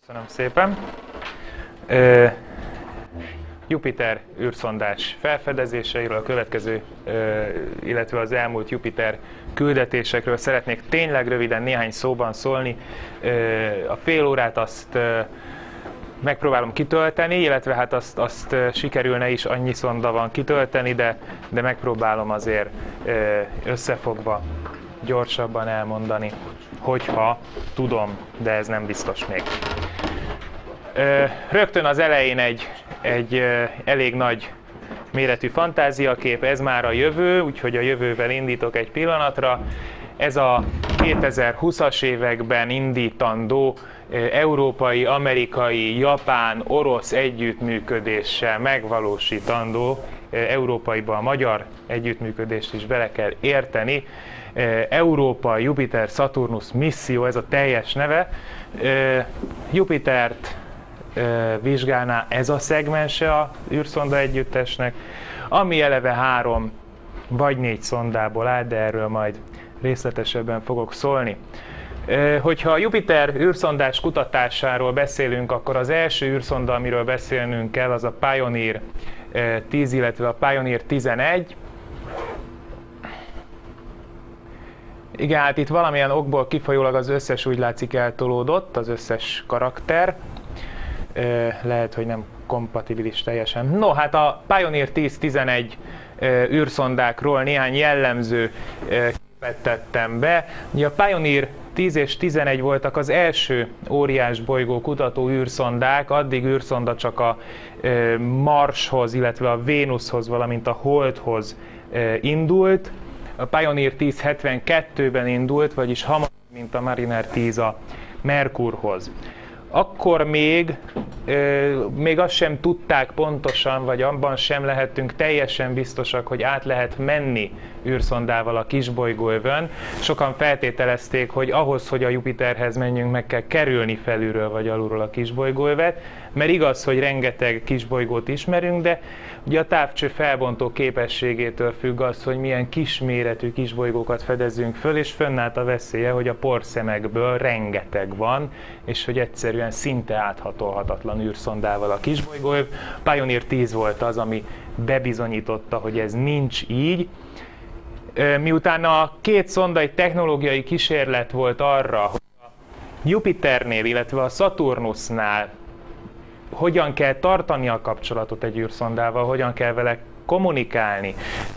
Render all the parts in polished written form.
Köszönöm szépen. Jupiter űrszondás felfedezéseiről, a következő, illetve az elmúlt Jupiter küldetésekről szeretnék tényleg röviden néhány szóban szólni. A fél órát azt megpróbálom kitölteni, illetve hát azt sikerülne is, annyi szonda van kitölteni, de megpróbálom azért összefogva gyorsabban elmondani, hogyha tudom, de ez nem biztos még. Rögtön az elején egy elég nagy méretű fantáziakép, ez már a jövő, úgyhogy a jövővel indítok egy pillanatra. Ez a 2020-as években indítandó európai, amerikai, japán, orosz együttműködéssel megvalósítandó, európaiba a magyar együttműködést is bele kell érteni, Európa Jupiter Saturnus misszió, ez a teljes neve. Jupitert vizsgálná ez a szegmense a űrszonda együttesnek, ami eleve 3 vagy 4 szondából áll, de erről majd részletesebben fogok szólni. Hogyha a Jupiter űrszondás kutatásáról beszélünk, akkor az első űrszonda, amiről beszélnünk kell, az a Pioneer 10, illetve a Pioneer 11. Igen, hát itt valamilyen okból kifolyólag az összes úgy látszik eltolódott, az összes karakter. Lehet, hogy nem kompatibilis teljesen. No, hát a Pioneer 10-11 űrszondákról néhány jellemző képet tettem be. Ugye a Pioneer 10 és 11 voltak az első óriás bolygó kutató űrszondák, addig űrszonda csak a Marshoz, illetve a Vénuszhoz, valamint a Holdhoz indult. A Pioneer 10 72-ben indult, vagyis hamarabb, mint a Mariner 10 a Merkurhoz. Akkor még azt sem tudták pontosan, vagy abban sem lehettünk teljesen biztosak, hogy át lehet menni űrszondával a kisbolygóövön. Sokan feltételezték, hogy ahhoz, hogy a Jupiterhez menjünk, meg kell kerülni felülről vagy alulról a kisbolygóövet, mert igaz, hogy rengeteg kisbolygót ismerünk, de ugye a távcső felbontó képességétől függ az, hogy milyen kisméretű kisbolygókat fedezzünk föl, és fönnállt a veszélye, hogy a porszemekből rengeteg van, és hogy egyszerűen szinte áthatolhatatlan űrszondával a kisbolygóöv. Pioneer 10 volt az, ami bebizonyította, hogy ez nincs így. Miután a két szonda egy technológiai kísérlet volt arra, hogy a Jupiternél, illetve a Saturnusnál hogyan kell tartani a kapcsolatot egy űrszondával, hogyan kell vele kommunikálni.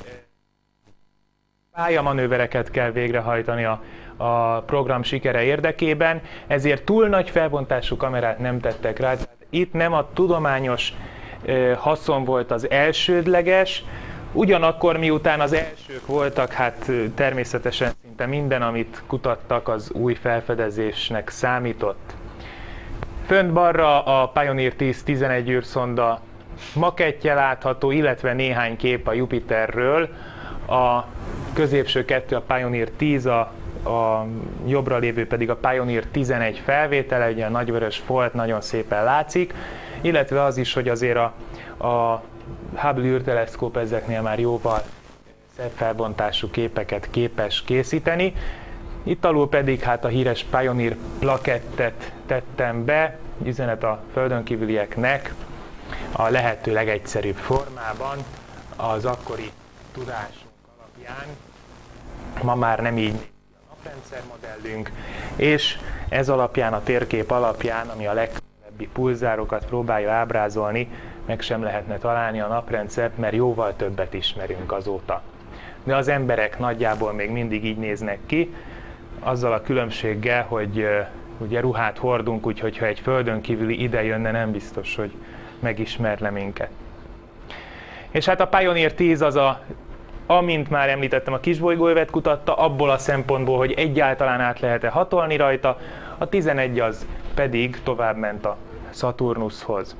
Pályamanővereket kell végrehajtani a program sikere érdekében, ezért túl nagy felbontású kamerát nem tettek rá. Itt nem a tudományos haszon volt az elsődleges, ugyanakkor miután az elsők voltak, hát természetesen szinte minden, amit kutattak, az új felfedezésnek számított. Fönt balra a Pioneer 10-11 űrszonda makettje látható, illetve néhány kép a Jupiterről. A középső kettő a Pioneer 10, a jobbra lévő pedig a Pioneer 11 felvétele, ugye a nagyvörös folt nagyon szépen látszik, illetve az is, hogy azért a Hubble űrteleszkóp ezeknél már jóval szebb felbontású képeket képes készíteni. Itt alul pedig hát a híres Pioneer plakettet tettem be, üzenet a földönkívülieknek a lehető legegyszerűbb formában, az akkori tudásunk alapján. Ma már nem így néz ki a naprendszer modellünk, és ez alapján, a térkép alapján, ami a legközelebbi pulzárokat próbálja ábrázolni, meg sem lehetne találni a naprendszert, mert jóval többet ismerünk azóta. De az emberek nagyjából még mindig így néznek ki, azzal a különbséggel, hogy ugye ruhát hordunk, úgyhogy ha egy földön kívüli ide jönne, nem biztos, hogy megismerne minket. És hát a Pioneer 10 az amint már említettem, a kisbolygóövet kutatta, abból a szempontból, hogy egyáltalán át lehet-e hatolni rajta, a 11 az pedig továbbment a Saturnushoz.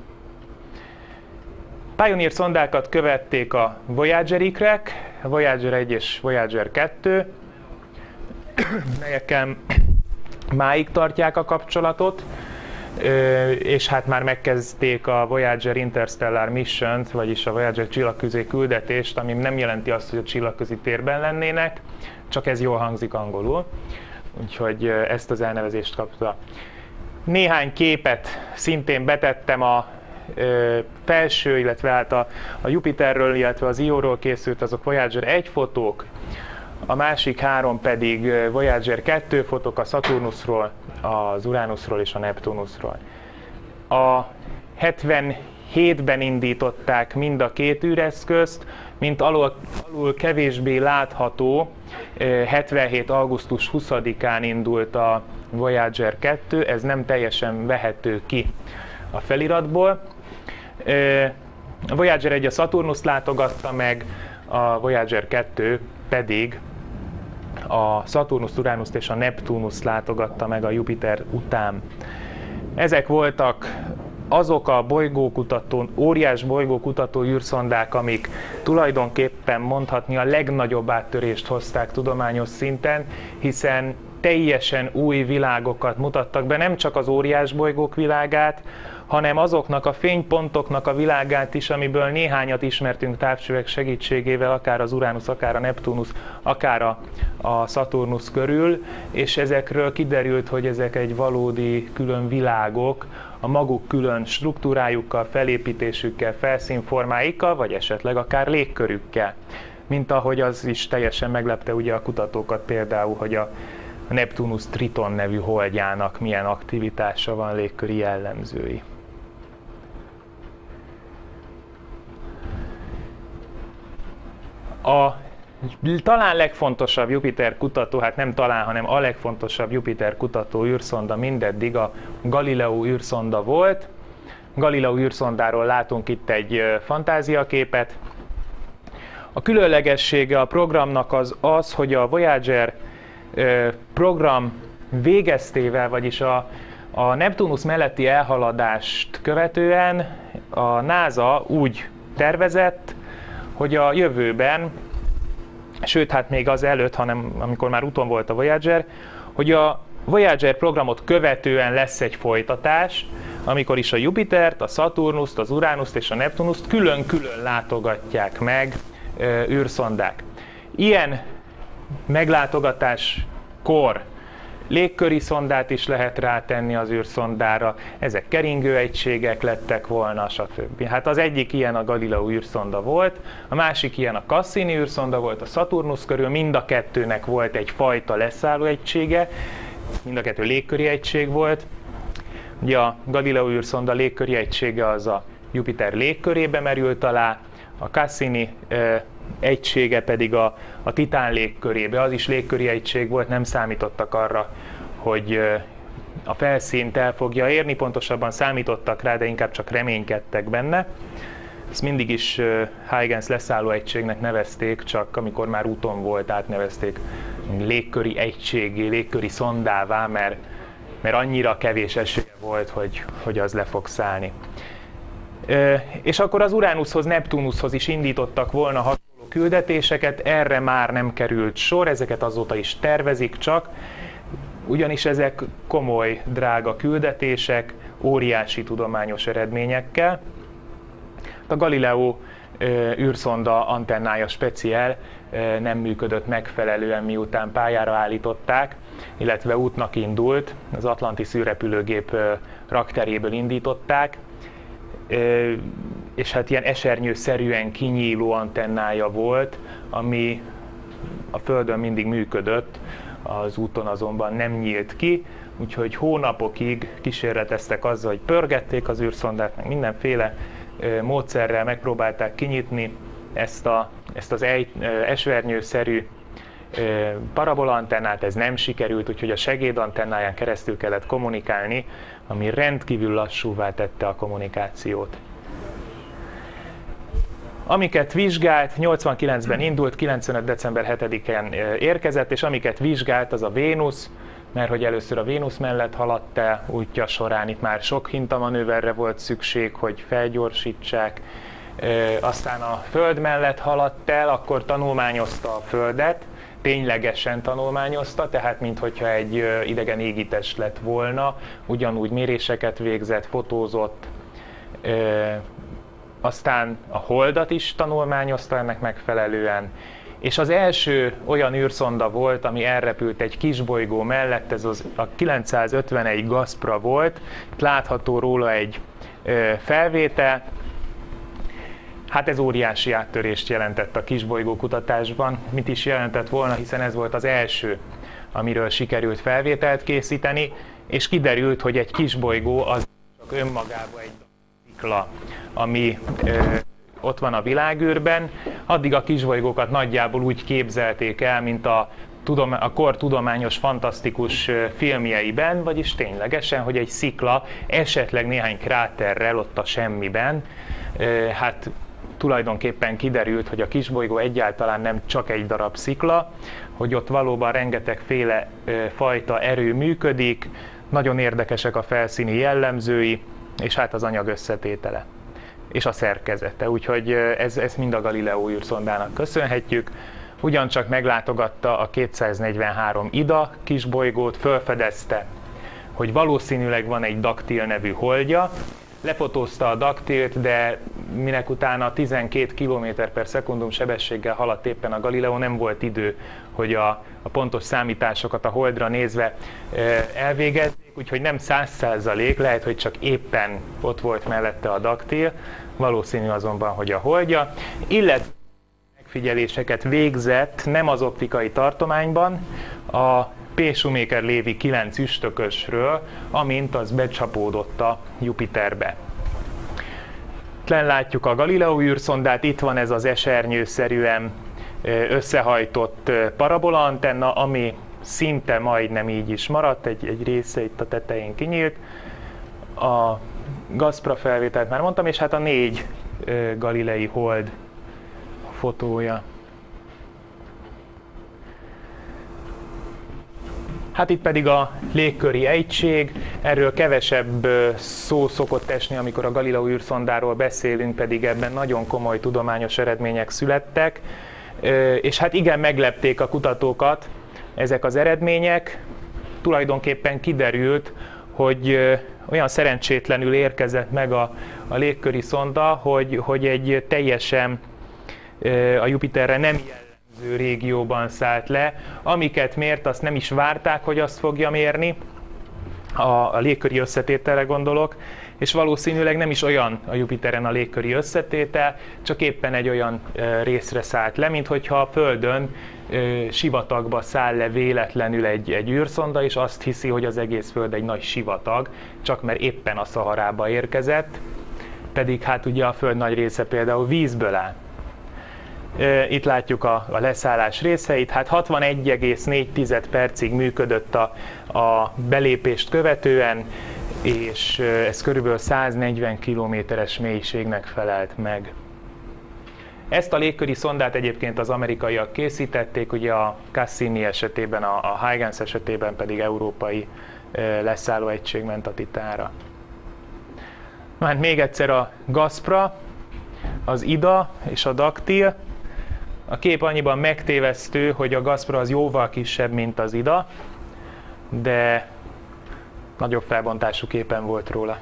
Pioneer szondákat követték a Voyager-ikrek, Voyager 1 és Voyager 2, melyekkel máig tartják a kapcsolatot, és hát már megkezdték a Voyager Interstellar Mission-t, vagyis a Voyager csillagközi küldetést, ami nem jelenti azt, hogy a csillagközi térben lennének, csak ez jól hangzik angolul, úgyhogy ezt az elnevezést kapta. Néhány képet szintén betettem a felső, illetve hát a Jupiterről, illetve az Io-ról készült, azok Voyager 1 fotók, a másik 3 pedig Voyager 2 fotók a Saturnusról, az Uranusról és a Neptunusról. A 77-ben indították mind a két űreszközt, mint alul kevésbé látható, 77. augusztus 20-án indult a Voyager 2, ez nem teljesen vehető ki a feliratból. A Voyager 1 a Saturnust látogatta meg, a Voyager 2 pedig a Saturnust, Uranust és a Neptunust látogatta meg a Jupiter után. Ezek voltak azok a bolygókutató, óriás bolygókutató űrszondák, amik tulajdonképpen mondhatni a legnagyobb áttörést hozták tudományos szinten, hiszen teljesen új világokat mutattak be, nem csak az óriás bolygók világát, hanem azoknak a fénypontoknak a világát is, amiből néhányat ismertünk távcsövek segítségével, akár az Uranus, akár a Neptunus, akár a Saturnus körül, és ezekről kiderült, hogy ezek egy valódi külön világok, a maguk külön struktúrájukkal, felépítésükkel, felszínformáikkal, vagy esetleg akár légkörükkel. Mint ahogy az is teljesen meglepte ugye a kutatókat például, hogy a Neptunus Triton nevű holdjának milyen aktivitása van, légköri jellemzői. A talán legfontosabb Jupiter kutató, hát nem talán, hanem a legfontosabb Jupiter kutató űrszonda mindeddig a Galileo űrszonda volt. Galileo űrszondáról látunk itt egy fantáziaképet. A különlegessége a programnak az, hogy a Voyager program végeztével, vagyis a Neptunus melletti elhaladást követően a NASA úgy tervezett, hogy a jövőben, sőt, hát még az előtt, hanem amikor már úton volt a Voyager, hogy a Voyager programot követően lesz egy folytatás, amikor is a Jupitert, a Saturnust, az Uranust és a Neptunust külön-külön látogatják meg űrszondák. Ilyen meglátogatáskor légköri szondát is lehet rátenni az űrszondára, ezek keringő egységek lettek volna, stb. Hát az egyik ilyen a Galileo űrszonda volt, a másik ilyen a Cassini űrszonda volt a Saturnus körül, mind a kettőnek volt egy fajta leszálló egysége, mind a kettő légköri egység volt. Ugye a Galileo űrszonda légköri egysége az a Jupiter légkörébe merült alá, a Cassini egysége pedig a Titán légkörébe, az is légköri egység volt, nem számítottak arra, hogy a felszínt el fogja érni, pontosabban számítottak rá, de inkább csak reménykedtek benne. Ezt mindig is Huygens leszálló egységnek nevezték, csak amikor már úton volt, átnevezték légköri egységé, légköri szondává, mert annyira kevés esélye volt, hogy az le fog szállni. És akkor az Uranushoz, Neptunushoz is indítottak volna hasonló küldetéseket, erre már nem került sor, ezeket azóta is tervezik csak, ugyanis ezek komoly, drága küldetések, óriási tudományos eredményekkel. A Galileo űrszonda antennája speciál nem működött megfelelően, miután pályára állították, illetve útnak indult, az Atlantis űrrepülőgép rakteréből indították, és hát ilyen esernyőszerűen kinyíló antennája volt, ami a Földön mindig működött, az úton azonban nem nyílt ki, úgyhogy hónapokig kísérleteztek azzal, hogy pörgették az űrszondát, meg mindenféle módszerrel megpróbálták kinyitni ezt az esernyőszerű parabola antennát, ez nem sikerült, úgyhogy a segédantennáján keresztül kellett kommunikálni, ami rendkívül lassúvá tette a kommunikációt. Amiket vizsgált, 89-ben indult, 95. december 7-én érkezett, és amiket vizsgált, az a Vénusz, mert hogy először a Vénusz mellett haladt el útja során, itt már sok hintamanőverre volt szükség, hogy felgyorsítsák, aztán a Föld mellett haladt el, akkor tanulmányozta a Földet, ténylegesen tanulmányozta, tehát minthogyha egy idegen égitest lett volna, ugyanúgy méréseket végzett, fotózott, aztán a Holdat is tanulmányozta ennek megfelelően, És az első olyan űrszonda volt, ami elrepült egy kisbolygó mellett, ez a 951 Gaspra volt, látható róla egy felvétel. Hát ez óriási áttörést jelentett a kisbolygó kutatásban. Mit is jelentett volna, hiszen ez volt az első, amiről sikerült felvételt készíteni, és kiderült, hogy egy kisbolygó az csak önmagában egy szikla, ami ott van a világűrben. Addig a kisbolygókat nagyjából úgy képzelték el, mint a kor tudományos fantasztikus filmjeiben, vagyis ténylegesen, hogy egy szikla, esetleg néhány kráterrel ott a semmiben. Hát tulajdonképpen kiderült, hogy a kisbolygó egyáltalán nem csak egy darab szikla, hogy ott valóban rengetegféle fajta erő működik, nagyon érdekesek a felszíni jellemzői, és hát az anyag összetétele és a szerkezete. Úgyhogy ez mind a Galileo űrszondának köszönhetjük. Ugyancsak meglátogatta a 243 Ida kisbolygót, felfedezte, hogy valószínűleg van egy Daktil nevű holdja, lefotózta a Daktilt, de minek utána 12 km/s sebességgel haladt éppen a Galileo, nem volt idő, hogy a pontos számításokat a holdra nézve elvégezzék, úgyhogy nem 100%, lehet, hogy csak éppen ott volt mellette a Daktil, valószínű azonban, hogy a holdja, illetve megfigyeléseket végzett nem az optikai tartományban, a P. Shoemaker-Levy 9 üstökösről, amint az becsapódott a Jupiterbe. Len látjuk a Galileo űrszondát, itt van ez az esernyőszerűen összehajtott parabola antenna, ami szinte majdnem így is maradt, egy része itt a tetején kinyílt. A Gaspra felvételt már mondtam, és hát a 4 galilei hold fotója. Hát itt pedig a légköri egység, erről kevesebb szó szokott esni, amikor a Galileo űrszondáról beszélünk, pedig ebben nagyon komoly tudományos eredmények születtek, és hát igen, meglepték a kutatókat ezek az eredmények. Tulajdonképpen kiderült, hogy olyan szerencsétlenül érkezett meg a légköri szonda, hogy egy teljesen a Jupiterre nem jellemző régióban szállt le. Amiket mért, azt nem is várták, hogy azt fogja mérni, a légköri összetételre gondolok, és valószínűleg nem is olyan a Jupiteren a légköri összetétel, csak éppen egy olyan részre szállt le, mint hogyha a Földön sivatagba száll le véletlenül egy űrszonda, és azt hiszi, hogy az egész Föld egy nagy sivatag, csak mert éppen a Szaharába érkezett, pedig hát ugye a Föld nagy része például vízből áll. Itt látjuk a leszállás részeit, hát 61,4 percig működött a belépést követően, és ez körülbelül 140 kilométeres mélységnek felelt meg. Ezt a légköri szondát egyébként az amerikaiak készítették, ugye a Cassini esetében, a Huygens esetében pedig európai leszállóegység ment a Titánra. Hát még egyszer a Gaspra, az Ida és a Daktil. A kép annyiban megtévesztő, hogy a Gaspra az jóval kisebb, mint az Ida, de nagyobb felbontású képen volt róla.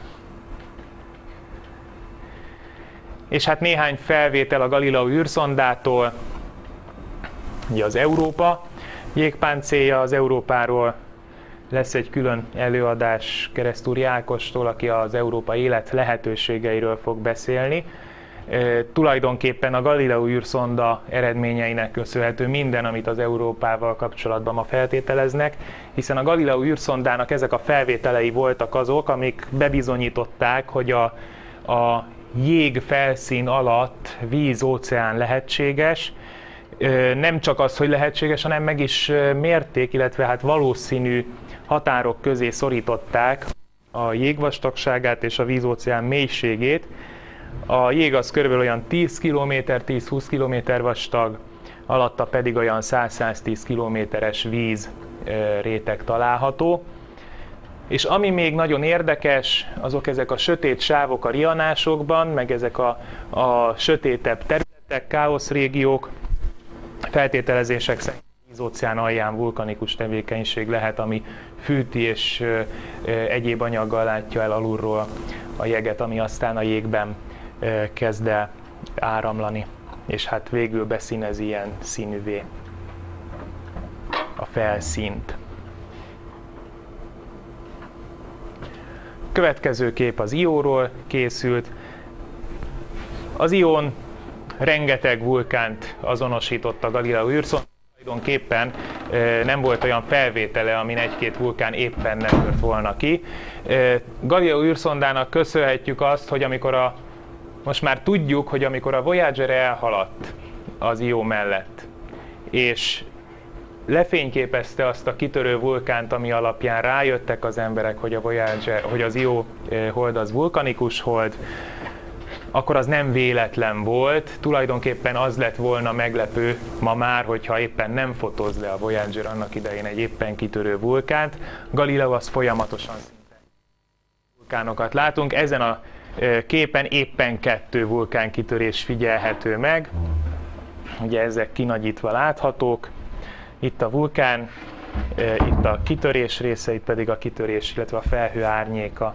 És hát néhány felvétel a Galileo űrszondától, ugye az Európa jégpáncélja, az Európáról lesz egy külön előadás Keresztúri Ákostól, aki az Európa élet lehetőségeiről fog beszélni. Tulajdonképpen a Galileo űrszonda eredményeinek köszönhető minden, amit az Európával kapcsolatban ma feltételeznek, hiszen a Galileo űrszondának ezek a felvételei voltak azok, amik bebizonyították, hogy a jég felszín alatt víz-óceán lehetséges. Nem csak az, hogy lehetséges, hanem meg is mérték, illetve hát valószínű határok közé szorították a jégvastagságát és a víz-óceán mélységét. A jég az körülbelül olyan 10 km, 10-20 km vastag, alatta pedig olyan 100-110 kilométeres víz réteg található. És ami még nagyon érdekes, azok ezek a sötét sávok a rianásokban, meg ezek a sötétebb területek, káoszrégiók, feltételezések szerint víz-óceán alján vulkanikus tevékenység lehet, ami fűti és egyéb anyaggal látja el alulról a jeget, ami aztán a jégben kezd el áramlani. és hát végül beszínezi ilyen színűvé a felszínt. Következő kép az Ióról készült. Az Ión rengeteg vulkánt azonosított a Galileo űrszonda, tulajdonképpen nem volt olyan felvétele, amin egy-két vulkán éppen nem tört volna ki. Galileo űrszondának köszönhetjük azt, hogy most már tudjuk, hogy amikor a Voyager elhaladt az Io mellett, és lefényképezte azt a kitörő vulkánt, ami alapján rájöttek az emberek, hogy az Io hold az vulkanikus hold, akkor az nem véletlen volt. Tulajdonképpen az lett volna meglepő ma már, hogyha éppen nem fotóz le a Voyager annak idején egy éppen kitörő vulkánt. Galileo az folyamatosan vulkánokat látunk. Ezen a képen éppen 2 vulkánkitörés figyelhető meg. Ugye ezek kinagyítva láthatók. Itt a vulkán, itt a kitörés része, itt pedig a kitörés, illetve a felhő árnyéka.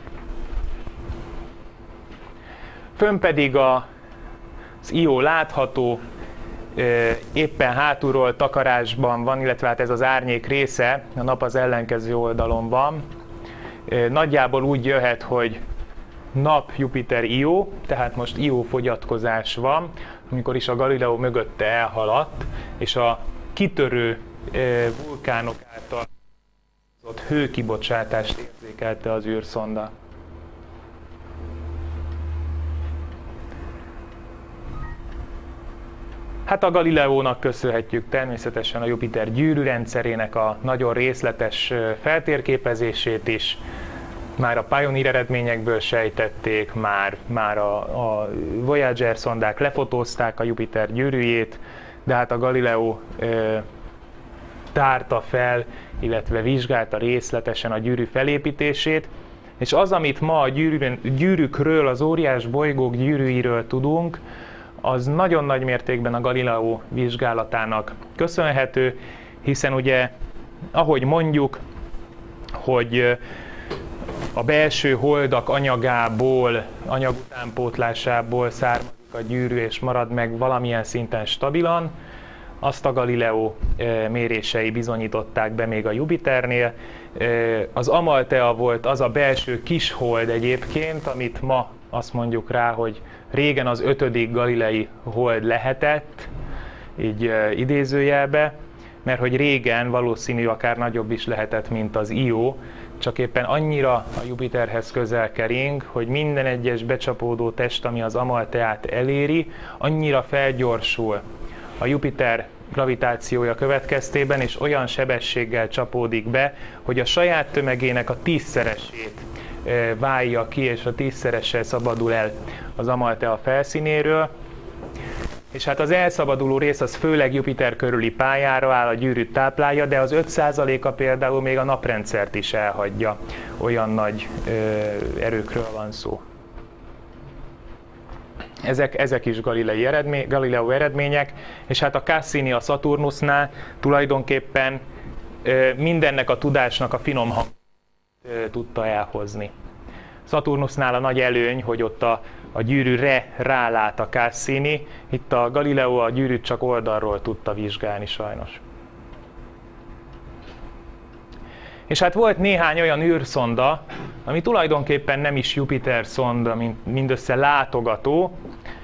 Fönn pedig az Io látható, éppen hátulról takarásban van, illetve hát ez az árnyék része, a nap az ellenkező oldalon van. Nagyjából úgy jöhet, hogy nap, Jupiter, Io, tehát most Io fogyatkozás van, amikor is a Galileo mögötte elhaladt, és a kitörő vulkánok által hozott hőkibocsátást érzékelte az űrszonda. Hát a Galileónak köszönhetjük természetesen a Jupiter gyűrűrendszerének a nagyon részletes feltérképezését is. Már a Pioneer eredményekből sejtették, már a Voyager szondák lefotózták a Jupiter gyűrűjét, de hát a Galileo tárta fel, illetve vizsgálta részletesen a gyűrű felépítését, és az, amit ma a gyűrűkről, az óriás bolygók gyűrűiről tudunk, az nagyon nagy mértékben a Galileo vizsgálatának köszönhető, hiszen ugye, ahogy mondjuk, hogy a belső holdak anyagából, anyagutánpótlásából származik a gyűrű és marad meg valamilyen szinten stabilan, azt a Galileo mérései bizonyították be még a Jupiternél. Az Amalthea volt az a belső kishold egyébként, amit ma azt mondjuk rá, hogy régen az 5. galilei hold lehetett, így idézőjelbe, mert hogy régen valószínű akár nagyobb is lehetett, mint az Io, csak éppen annyira a Jupiterhez közel kering, hogy minden egyes becsapódó test, ami az Amaltheát eléri, annyira felgyorsul a Jupiter gravitációja következtében, és olyan sebességgel csapódik be, hogy a saját tömegének a 10-szeresét válja ki, és a 10-szeressel szabadul el az Amalthea felszínéről. És hát az elszabaduló rész az főleg Jupiter körüli pályára áll, a gyűrűt táplálja, de az 5%-a például még a naprendszert is elhagyja. Olyan nagy erőkről van szó. Ezek is Galileo eredmények, és hát a Cassini a Saturnusnál tulajdonképpen mindennek a tudásnak a finom hang tudta elhozni. Saturnusnál a nagy előny, hogy ott a gyűrűre rálát a Cassini, itt a Galileo a gyűrűt csak oldalról tudta vizsgálni sajnos. És hát volt néhány olyan űrszonda, ami tulajdonképpen nem is Jupiter szonda, mindössze látogató,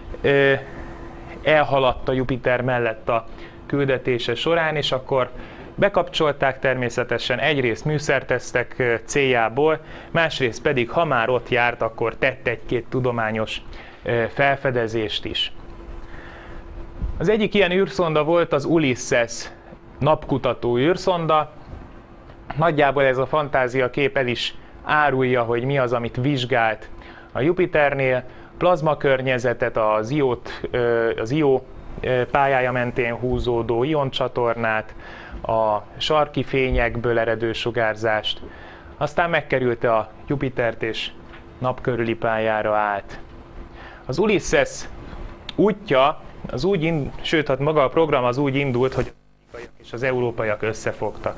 elhaladt a Jupiter mellett a küldetése során, és akkor bekapcsolták természetesen egyrészt műszertesztek céljából, másrészt pedig, ha már ott járt, akkor tett egy-két tudományos felfedezést is. Az egyik ilyen űrszonda volt az Ulysses napkutató űrszonda. Nagyjából ez a fantáziakép el is árulja, hogy mi az, amit vizsgált a Jupiternél. Plazmakörnyezetet, az Io pályája mentén húzódó ioncsatornát, a sarki fényekből eredő sugárzást. Aztán megkerülte a Jupitert és napkörüli pályára állt. Az Ulysses útja, sőt, hát maga a program az úgy indult, hogy az amerikaiak és az európaiak összefogtak.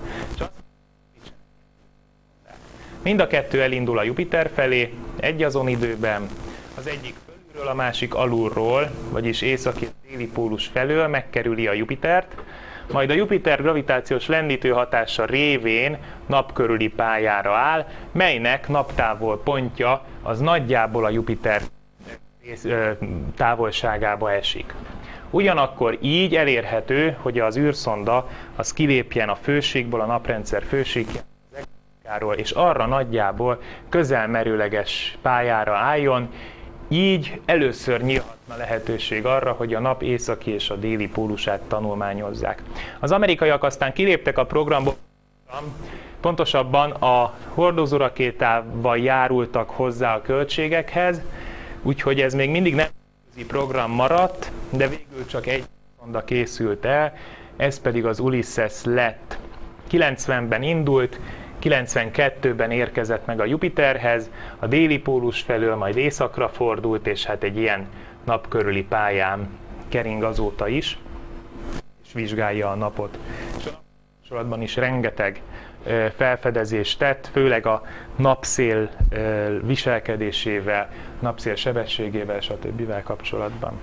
Mind a kettő elindul a Jupiter felé, egyazon időben. Az egyik fölül a másik alulról, vagyis északi déli pólus felől megkerüli a Jupitert, majd a Jupiter gravitációs lendítő hatása révén napkörüli pályára áll, melynek naptávolpontja az nagyjából a Jupiter távolságába esik. Ugyanakkor így elérhető, hogy az űrszonda az kilépjen a főségből, a naprendszer főségjáról, és arra nagyjából közelmerőleges pályára álljon, így először nyílhatna lehetőség arra, hogy a nap északi és a déli pólusát tanulmányozzák. Az amerikaiak aztán kiléptek a programból, pontosabban a hordozórakétával járultak hozzá a költségekhez, úgyhogy ez még mindig nem program maradt, de végül csak egy szonda készült el, ez pedig az Ulysses lett. 90-ben indult, 92-ben érkezett meg a Jupiterhez, a déli pólus felől majd északra fordult, és hát egy ilyen napkörüli pályán kering azóta is, és vizsgálja a napot. És a napcsolatban is rengeteg felfedezést tett, főleg a napszél viselkedésével, napszél sebességével, stb. Kapcsolatban.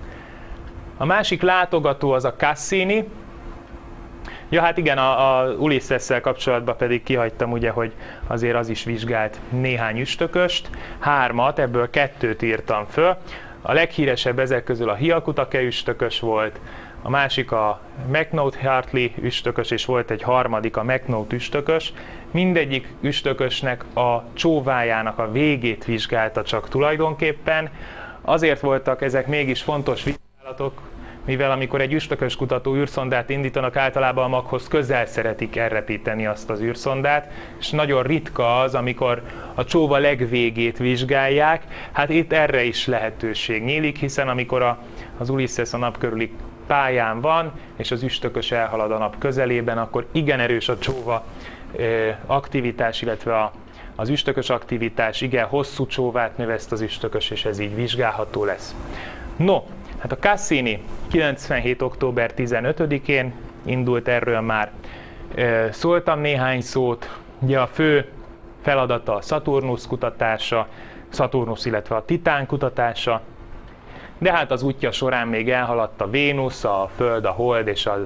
A másik látogató az a Cassini. Ja, hát igen, a Ulysses-szel kapcsolatban pedig kihagytam, ugye, hogy azért az is vizsgált néhány üstököst, 3-at, ebből 2-t írtam föl. A leghíresebb ezek közül a Hyakutake üstökös volt, a másik a McNaught-Hartley üstökös, és volt egy harmadik, a McNaught üstökös. Mindegyik üstökösnek a csóvájának a végét vizsgálta csak tulajdonképpen. Azért voltak ezek mégis fontos vizsgálatok, mivel amikor egy üstökös kutató űrszondát indítanak, általában a maghoz közel szeretik elrepíteni azt az űrszondát, és nagyon ritka az, amikor a csóva legvégét vizsgálják. Hát itt erre is lehetőség nyílik, hiszen amikor az Ulysses a nap körüli pályán van, és az üstökös elhalad a nap közelében, akkor igen erős a csóva aktivitás, illetve az üstökös aktivitás, igen hosszú csóvát növeszt az üstökös, és ez így vizsgálható lesz. No, hát a Cassini 97. október 15-én indult, erről már szóltam néhány szót. Ugye a fő feladata a Saturnus kutatása, Saturnus, illetve a Titán kutatása, de hát az útja során még elhaladt a Vénusz, a Föld, a Hold és a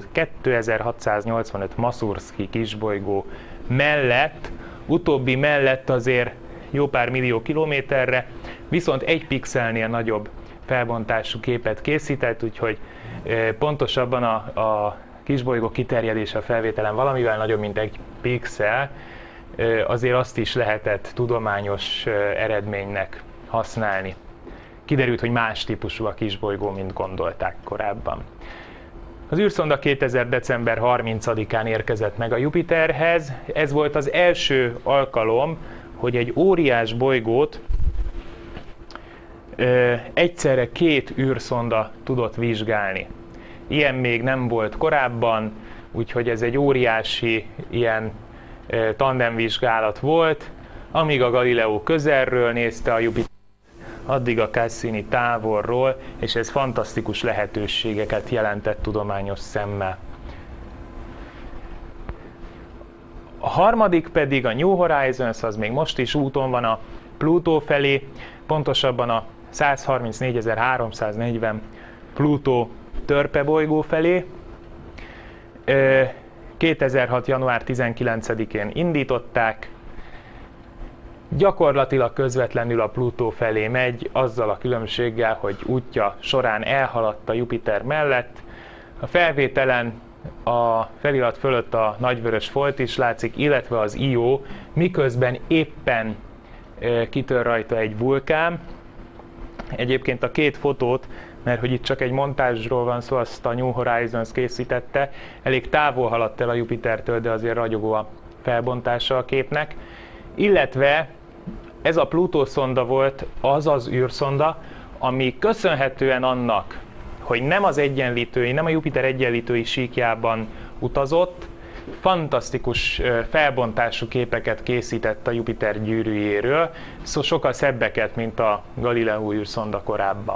2685 Masursky kisbolygó mellett, utóbbi mellett azért jó pár millió kilométerre, viszont egy pixelnél nagyobb felbontású képet készített, úgyhogy pontosabban a kisbolygó kiterjedése a felvételen valamivel nagyobb, mint egy pixel, azért azt is lehetett tudományos eredménynek használni. Kiderült, hogy más típusú a kisbolygó, mint gondolták korábban. Az űrszonda 2000. december 30-án érkezett meg a Jupiterhez. Ez volt az első alkalom, hogy egy óriás bolygót egyszerre 2 űrszonda tudott vizsgálni. Ilyen még nem volt korábban, úgyhogy ez egy óriási ilyen tandemvizsgálat volt, amíg a Galileo közelről nézte a Jupitert, addig a Cassini távolról, és ez fantasztikus lehetőségeket jelentett tudományos szemmel. A harmadik pedig a New Horizons, az még most is úton van a Plutó felé, pontosabban a 134.340 Plutó törpebolygó felé. 2006. január 19-én indították, gyakorlatilag közvetlenül a Plutó felé megy, azzal a különbséggel, hogy útja során elhaladt a Jupiter mellett. A felvételen a felirat fölött a nagyvörös folt is látszik, illetve az Io, miközben éppen kitör rajta egy vulkán. Egyébként a 2 fotót, mert hogy itt csak egy montázsról van szó, azt a New Horizons készítette, elég távol haladt el a Jupitertől, de azért ragyogó a felbontása a képnek. Illetve ez a Plutó szonda volt az az űrszonda, ami köszönhetően annak, hogy nem az egyenlítői, nem a Jupiter egyenlítői síkjában utazott, fantasztikus felbontású képeket készített a Jupiter gyűrűjéről, szóval sokkal szebbeket, mint a Galileo űrszonda korábban.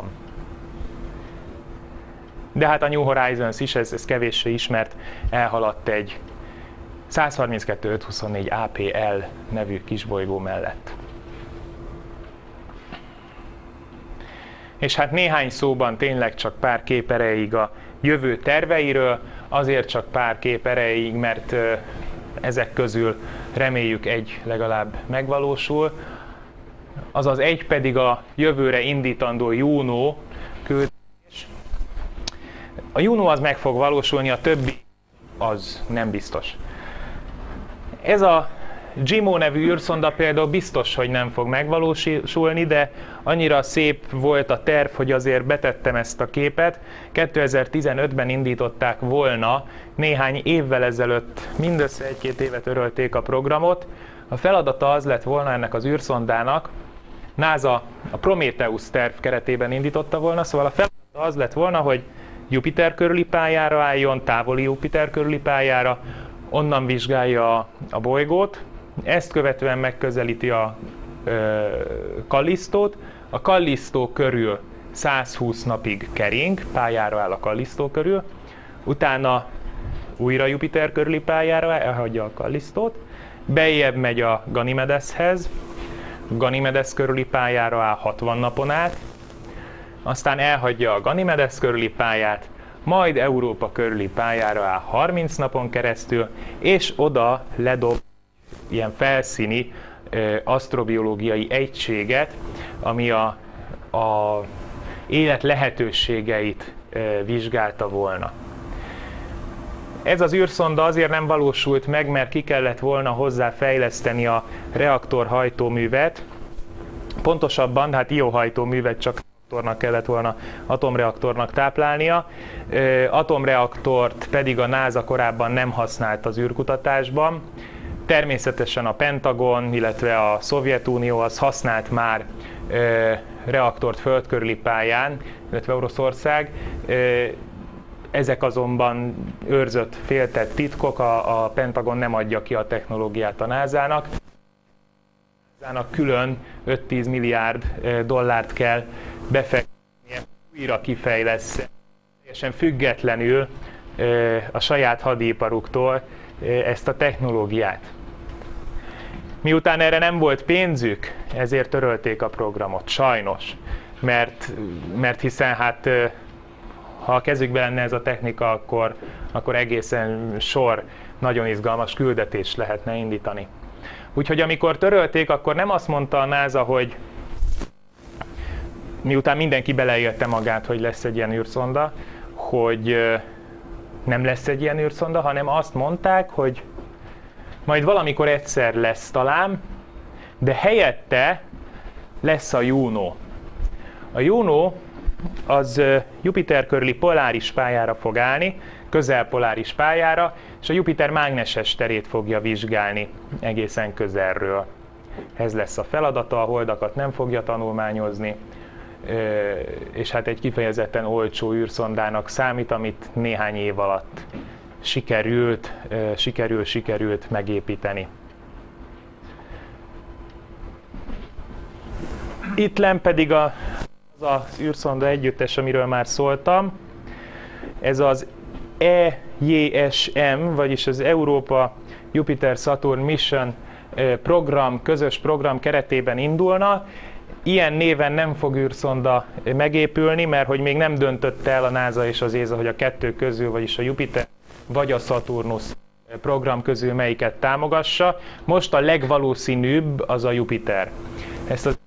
De hát a New Horizons is, ez kevéssé ismert, elhaladt egy 132.524 APL nevű kisbolygó mellett. És hát néhány szóban tényleg csak pár kép erejéig a jövő terveiről, azért csak pár kép erejéig, mert ezek közül reméljük egy legalább megvalósul. Azaz egy pedig a jövőre indítandó Juno küldés. A Juno az meg fog valósulni, a többi az nem biztos. Ez a JIMO nevű űrszonda például biztos, hogy nem fog megvalósulni, de annyira szép volt a terv, hogy azért betettem ezt a képet. 2015-ben indították volna, néhány évvel ezelőtt, mindössze 1-2 évet örölték a programot. A feladata az lett volna ennek az űrszondának, NASA a Prometheus terv keretében indította volna, szóval a feladata az lett volna, hogy Jupiter körüli pályára álljon, távoli Jupiter körüli pályára, onnan vizsgálja a bolygót, ezt követően megközelíti a Kallisztót, a Kallisztó körül 120 napig kering, pályára áll a Kallisztó körül, utána újra Jupiter körüli pályára elhagyja a Kallisztót, beljebb megy a Ganymedeshez, Ganymedes körüli pályára áll 60 napon át, aztán elhagyja a Ganymedes körüli pályát, majd Európa körüli pályára áll 30 napon keresztül, és oda ledob ilyen felszíni asztrobiológiai egységet, ami a élet lehetőségeit vizsgálta volna. Ez az űrszonda azért nem valósult meg, mert ki kellett volna hozzá fejleszteni a reaktorhajtóművet. Pontosabban, hát iohajtóművet csak reaktornak kellett volna, atomreaktornak táplálnia. Atomreaktort pedig a NASA korábban nem használt az űrkutatásban. Természetesen a Pentagon, illetve a Szovjetunió az használt már reaktort földkörüli pályán, illetve Oroszország. Ezek azonban őrzött, féltett titkok, a Pentagon nem adja ki a technológiát a NASA-nak. A NASA-nak külön 5-10 milliárd dollárt kell befektetnie, újra kifejlesz, teljesen függetlenül a saját hadiiparuktól ezt a technológiát. Miután erre nem volt pénzük, ezért törölték a programot, sajnos, mert hiszen hát ha a kezükben lenne ez a technika, akkor egészen sor nagyon izgalmas küldetést lehetne indítani. Úgyhogy amikor törölték, akkor nem azt mondta a NASA, hogy miután mindenki beleélte magát, hogy lesz egy ilyen űrszonda, hogy nem lesz egy ilyen űrszonda, hanem azt mondták, hogy majd valamikor egyszer lesz talán, de helyette lesz a Juno. A Juno az Jupiter körüli poláris pályára fog állni, közelpoláris pályára, és a Jupiter mágneses terét fogja vizsgálni egészen közelről. Ez lesz a feladata, a holdakat nem fogja tanulmányozni, és hát egy kifejezetten olcsó űrszondának számít, amit néhány év alatt sikerült megépíteni. Itt len pedig az űrszonda együttes, amiről már szóltam. Ez az EJSM, vagyis az Európa Jupiter-Saturn Mission program, közös program keretében indulna. Ilyen néven nem fog űrszonda megépülni, mert hogy még nem döntött el a NASA és az ESA, hogy a kettő közül, vagyis a Jupiter vagy a Saturnus program közül melyiket támogassa. Most a legvalószínűbb az a Jupiter. Ezt az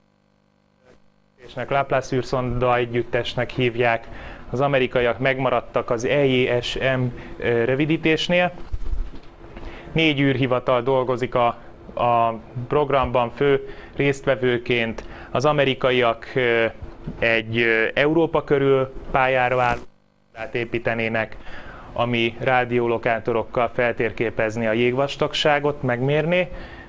Laplace űrszonda együttesnek hívják, az amerikaiak megmaradtak az EJSM rövidítésnél. 4 űrhivatal dolgozik a programban fő résztvevőként. Az amerikaiak egy Európa körül pályára állót építenének, ami rádiólokátorokkal feltérképezni a jégvastagságot, megmérni,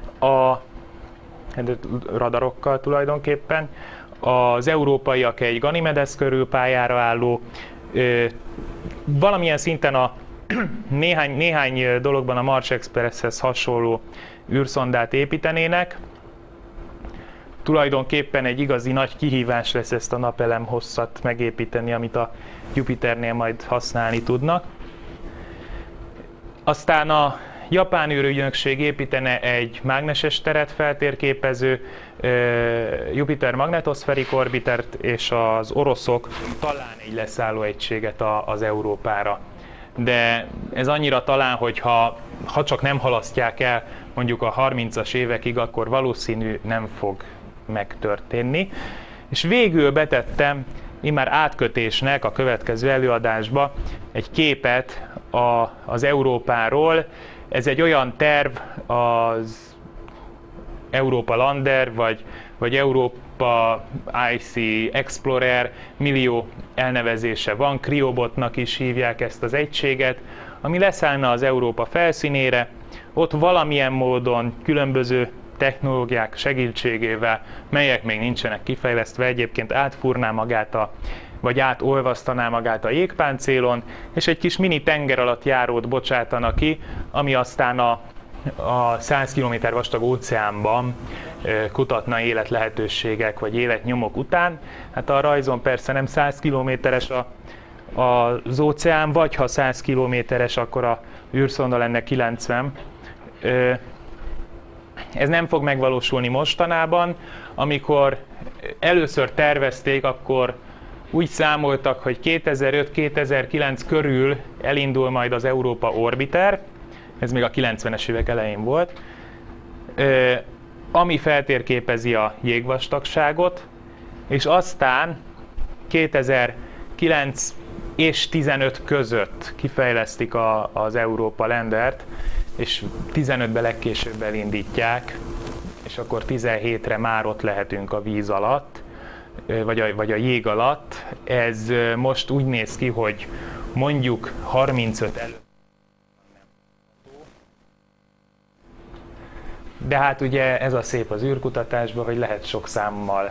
radarokkal tulajdonképpen. Az európaiak egy Ganymedes körül pályára álló, valamilyen szinten a néhány dologban a Mars Expresshez hasonló űrszondát építenének. Tulajdonképpen egy igazi nagy kihívás lesz ezt a napelem hosszat megépíteni, amit a Jupiternél majd használni tudnak. Aztán a japán űrügynökség építene egy mágneses teret feltérképező Jupiter magnetoszferik orbitert, és az oroszok talán egy leszállóegységet az Európára. De ez annyira talán, hogy ha csak nem halasztják el mondjuk a 30-as évekig, akkor valószínű nem fog megtörténni. És végül betettem immár átkötésnek a következő előadásba egy képet az Európáról. Ez egy olyan terv, az Europa Lander, vagy Europa IC Explorer, millió elnevezése van, Cryobotnak is hívják ezt az egységet, ami leszállna az Európa felszínére, ott valamilyen módon különböző technológiák segítségével, melyek még nincsenek kifejlesztve, egyébként átfúrná magát vagy átolvasztaná magát a jégpáncélon, és egy kis mini tenger alatt járót bocsátana ki, ami aztán a 100 km vastag óceánban kutatna életlehetőségek vagy életnyomok után. Hát a rajzon persze nem 100 kilométeres az óceán, vagy ha 100 kilométeres, akkor a űrszonda lenne 90. Ez nem fog megvalósulni mostanában. Amikor először tervezték, akkor úgy számoltak, hogy 2005-2009 körül elindul majd az Europa Orbiter, ez még a 90-es évek elején volt, ami feltérképezi a jégvastagságot, és aztán 2009 és 15 között kifejlesztik az Europa Landert, és 15-ben legkésőbb elindítják, és akkor 17-re már ott lehetünk a víz alatt, vagy a jég alatt. Ez most úgy néz ki, hogy mondjuk 35 előtt. De hát ugye ez a szép az űrkutatásban, hogy lehet sok számmal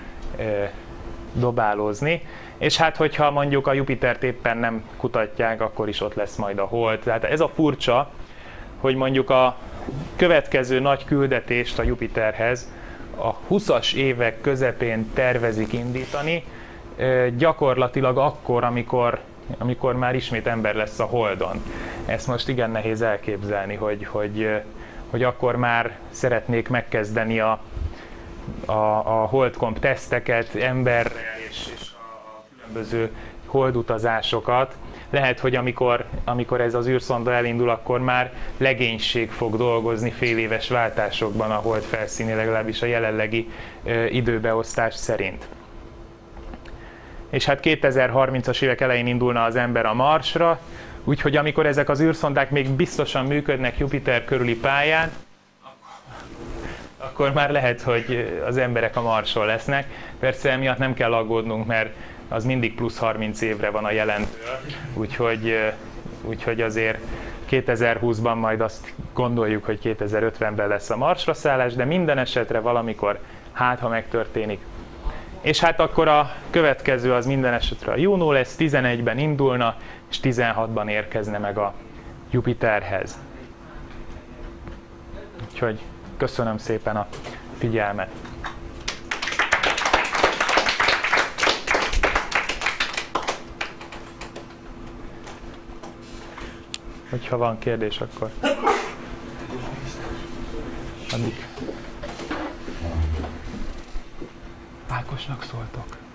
dobálózni. És hát hogyha mondjuk a Jupitert éppen nem kutatják, akkor is ott lesz majd a Hold. Tehát ez a furcsa, hogy mondjuk a következő nagy küldetést a Jupiterhez a 20-as évek közepén tervezik indítani, gyakorlatilag akkor, amikor már ismét ember lesz a Holdon. Ezt most igen nehéz elképzelni, hogy akkor már szeretnék megkezdeni a Holdcomp teszteket emberrel és a különböző holdutazásokat. Lehet, hogy amikor ez az űrszonda elindul, akkor már legénység fog dolgozni féléves váltásokban a Hold felszínén, legalábbis a jelenlegi időbeosztás szerint. És hát 2030-as évek elején indulna az ember a Marsra, úgyhogy amikor ezek az űrszondák még biztosan működnek Jupiter körüli pályán, akkor már lehet, hogy az emberek a Marson lesznek. Persze emiatt nem kell aggódnunk, mert az mindig plusz 30 évre van a jelentől, úgyhogy azért 2020-ban majd azt gondoljuk, hogy 2050-ben lesz a Marsra szállás, de minden esetre valamikor ha megtörténik. És hát akkor a következő az minden esetre a Juno lesz, 11-ben indulna, és 16-ban érkezne meg a Jupiterhez. Úgyhogy köszönöm szépen a figyelmet! Hogyha van kérdés, akkor addig Ákosnak szóltok.